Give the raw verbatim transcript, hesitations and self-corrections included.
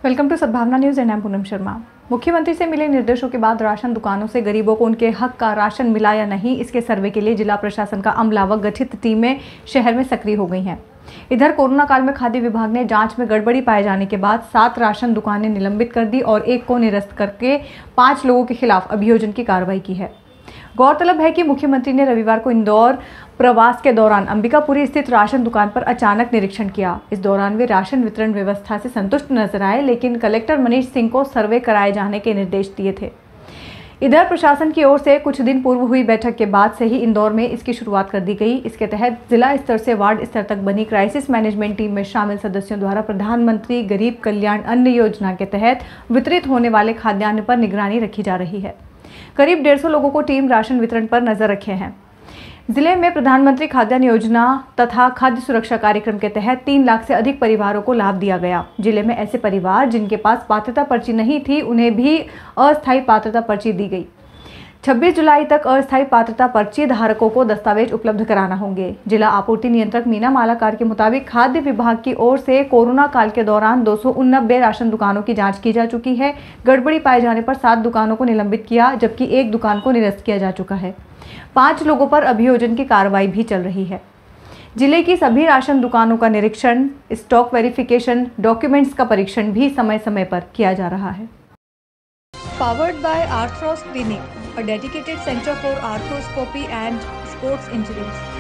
Welcome to Sadbhavna news and I am Poonam Sharma. मुख्यमंत्री से मिले निर्देशों के बाद राशन दुकानों से गरीबों को उनके हक का राशन मिला या नहीं, इसके सर्वे के लिए जिला प्रशासन का अमला व गठित टीमें शहर में सक्रिय हो गई हैं। इधर कोरोना काल में खाद्य विभाग ने जांच में गड़बड़ी पाए जाने के बाद सात राशन दुकानें निलंबित कर दी और एक को निरस्त करके पांच लोगों के खिलाफ अभियोजन की कार्रवाई की है। गौरतलब है कि मुख्यमंत्री ने रविवार को इंदौर प्रवास के दौरान अंबिकापुरी स्थित राशन दुकान पर अचानक निरीक्षण किया। इस दौरान वे राशन वितरण व्यवस्था से संतुष्ट नजर आए, लेकिन कलेक्टर मनीष सिंह को सर्वे कराए जाने के निर्देश दिए थे। इधर प्रशासन की ओर से कुछ दिन पूर्व हुई बैठक के बाद से ही इंदौर में इसकी शुरुआत कर दी गई। इसके तहत जिला स्तर से वार्ड स्तर तक बनी क्राइसिस मैनेजमेंट टीम में शामिल सदस्यों द्वारा प्रधानमंत्री गरीब कल्याण अन्न योजना के तहत वितरित होने वाले खाद्यान्न पर निगरानी रखी जा रही है। करीब डेढ़ सौ लोगों को टीम राशन वितरण पर नजर रखे हैं। जिले में प्रधानमंत्री खाद्यान्न योजना तथा खाद्य सुरक्षा कार्यक्रम के तहत तीन लाख से अधिक परिवारों को लाभ दिया गया। जिले में ऐसे परिवार जिनके पास पात्रता पर्ची नहीं थी, उन्हें भी अस्थायी पात्रता पर्ची दी गई। छब्बीस जुलाई तक अस्थायी पात्रता पर्ची धारकों को दस्तावेज उपलब्ध कराना होंगे। जिला आपूर्ति नियंत्रक मीना मालाकार के मुताबिक खाद्य विभाग की ओर से कोरोना काल के दौरान दो सौ उननबे राशन दुकानों की जांच की जा चुकी है। गड़बड़ी पाए जाने पर सात दुकानों को निलंबित किया, जबकि एक दुकान को निरस्त किया जा चुका है। पांच लोगों पर अभियोजन की कार्रवाई भी चल रही है। जिले की सभी राशन दुकानों का निरीक्षण, स्टॉक वेरिफिकेशन, डॉक्यूमेंट्स का परीक्षण भी समय समय पर किया जा रहा है। Powered by Arthros Clinic, a dedicated center for arthroscopy and sports injuries.